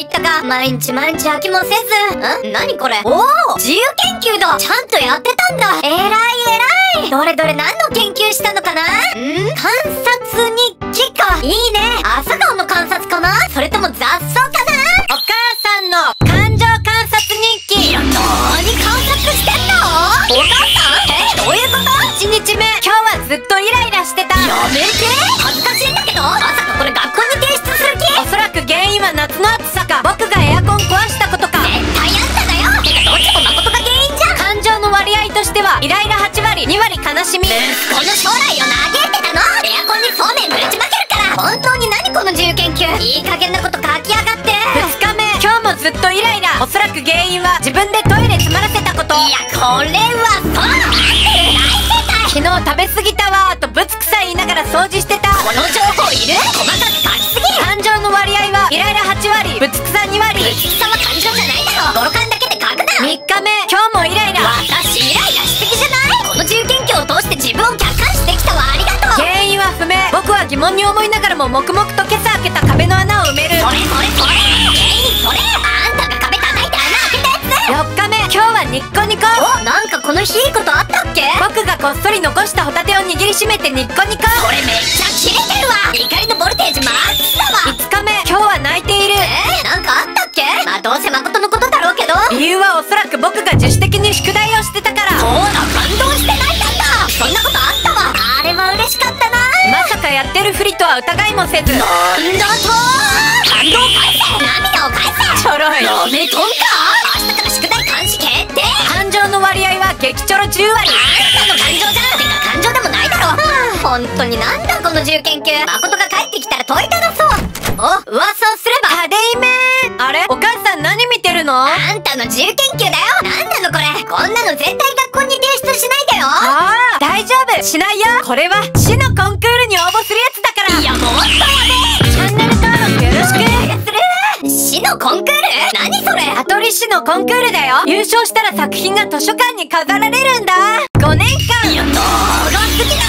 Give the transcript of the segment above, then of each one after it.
ったか。毎日飽きもせず。何これ。おお、自由研究だ。ちゃんとやってたんだ。偉い。どれどれ何の研究したのかな。観察日記か。いいね。朝顔の観察かな、それとも雑草かな。 お母さんの感情観察日記。 いや、なーに観察してんの。お母さん、どういうこと。 1日目、今日はずっとイライラしてた。 やめて。恥ずかしいんだけど。まさかこれ学校に提出する気。 おそらく原因は夏の暑さか、僕がエアコン壊したことか。 絶対あんただよ。てかどっちも誠が原因じゃん。 感情の割合としてはイライラ8割、2割悲しみ。 息子の将来を嘆いてたの。エアコンにそうめんぶちまけるから。本当に何この自由研究。いい加減なこと書きやがって。 2日目、今日もずっとイライラ。おそらく原因は自分でトイレ詰まらせたこと。 いや、これはそう。 昨日食べ過ぎたわーとぶつくさ言いながら掃除してた。 この情報いる。細かく書きすぎ。 感情の割合はイライラ8割、ぶつくさ2割。 ぶつくさは感情じゃないだろ。語呂感だけで書くな。 3日目、今日もイライラ。 私イライラしすぎじゃない。この自由研究を通して自分を客観視できたわ。ありがとう。 原因は不明。僕は疑問に思いながらも黙々と今朝開けた壁の穴を埋める。 それ原因それ。あんたが壁叩いて穴開けたやつ。 4日目、今日はニッコニコ。 お、なんかこの日いいことあったっけ。 僕がこっそり残したホタテを握りしめてニッコニコ。 これめっちゃキレてるわ。怒りのボルテージマックスだわ。 5日目、今日は泣いている。 なんかあったっけ。まあどうせ誠のことだろうけど。 理由はおそらく僕が自主的に宿題をしてたから。 そうだ、感動して泣いたんだ。そんなことあったわ。あれは嬉しかったな。 まさかやってるふりとは疑いもせず。 なんだと。感動返せ。涙を返せ。 ちょろい。 やめとんか。明日から宿題監視決定。 感情の割合は激チョロ10割。 あんたの感情じゃん。てか感情でもないだろ。本当になんだこの自由研究。誠が帰ってきたら問いただそう。お、噂をすれば。 あれいめー。あれ、お母さん何見てるの。 あんたの自由研究だよ。なんなのこれ。こんなの絶対学校に提出しないでよ。 ああ、大丈夫、しないよ。これは市のコンクールに応募するやつだから。 いや、もっとやべ。 チャンネル登録よろしく。 市のコンクール。何それ。 羽鳥市のコンクールだよ。優勝したら作品が図書館に飾られるんだ。5年間。 いや、長すぎない。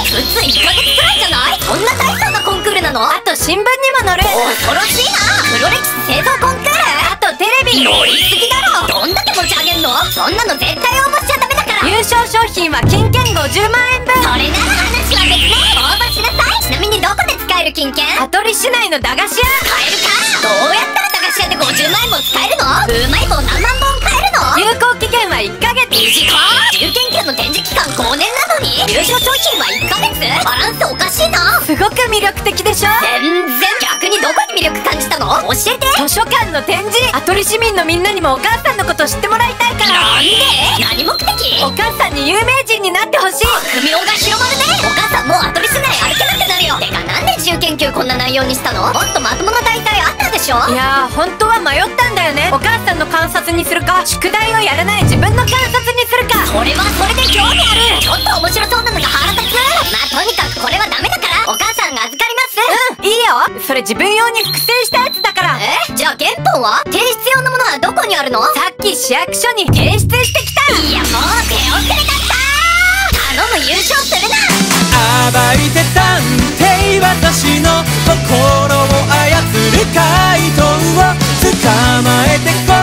普通1ヶ月くらいじゃない。そんな大層なコンクールなの。 あと新聞にも載る。 恐ろしいな。黒歴史製造コンクール。 あとテレビ。 乗りすぎだろ。どんだけ持ち上げんの。そんなの絶対応募しちゃダメだから。 優勝商品は金券50万円分。 それなら話は別ね。応募しなさい。ちなみにどこで使える金券。 羽鳥市内の駄菓子屋。 買えるか。どうやったら駄菓子屋で50万円も使えるの。うまい棒何万本買えるの。 有効期限は1ヶ月。 短い。自由研究の展示期間5年なのに優勝商品は1ヶ月。バランスおかしいな。 すごく魅力的でしょ。 全然。逆にどこに魅力感じたの。教えて。 図書館の展示。羽鳥市民のみんなにもお母さんのこと知ってもらいたいから。 なんで。何目的。 お母さんに有名人になってほしい。 悪名が広まるね。お母さんもう羽鳥市内歩けなくなるよ。てかなんで自由研究こんな内容にしたの。もっとまともな大会あったでしょ。 いやー、本当は迷ったんだよね。お母さんの観察にするか、宿題をやらない自分の観察にするか。 それはそれで興味ある。ちょっと面白そうなのが腹立つ。まあとにかくこれはダメだからお母さんが預かります。 いいよ。それ自分用に複製したやつだから。 じゃあ原本は。提出用のものはどこにあるの。 さっき市役所に提出してきた。 いや、もう手遅れだった。頼む、優勝するな。 暴いて探偵、私の心を操る怪盗を捕まえてこ